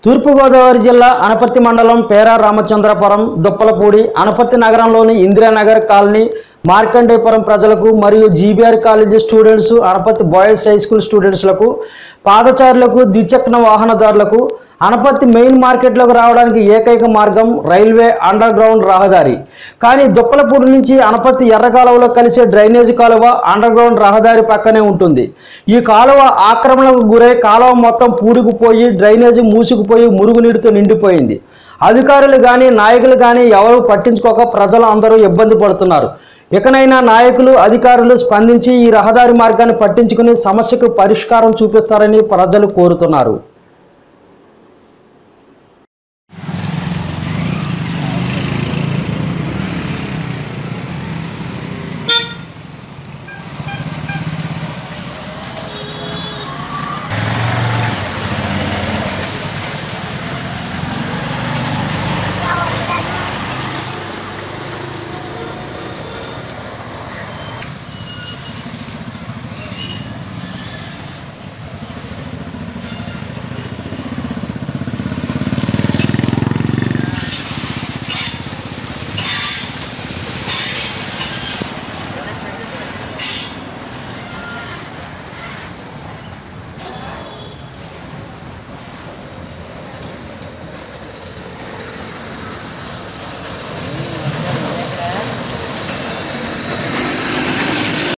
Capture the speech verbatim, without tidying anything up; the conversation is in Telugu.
తూర్పుగోదావరి జిల్లా అనపర్తి మండలం పేరా రామచంద్రపురం దుప్పలపూడి అనపర్తి నగరంలోని ఇందిరానగర్ కాలనీ మార్కండేపురం ప్రజలకు మరియు GBR college students Anaparthi boys high school స్టూడెంట్స్లకు పాదచారులకు ద్విచక్ర వాహనదారులకు అనపర్తి మెయిన్ మార్కెట్లోకి రావడానికి ఏకైక మార్గం రైల్వే అండర్ గ్రౌండ్ రహదారి. కానీ దుప్పలపూడి నుంచి అనపర్తి ఎర్ర కాలువలో కలిసే డ్రైనేజీ కాలువ అండర్ గ్రౌండ్ రహదారి పక్కనే ఉంటుంది. ఈ కాలువ ఆక్రమణకు గురై కాలువ మొత్తం పూడుకుపోయి డ్రైనేజీ మూసుకుపోయి మురుగునీటితో నిండిపోయింది. అధికారులు కానీ నాయకులు కానీ ఎవరు పట్టించుకోక ప్రజలు అందరూ ఇబ్బంది పడుతున్నారు. ఇకనైనా నాయకులు అధికారులు స్పందించి ఈ రహదారి మార్గాన్ని పట్టించుకుని సమస్యకు పరిష్కారం చూపిస్తారని ప్రజలు కోరుతున్నారు.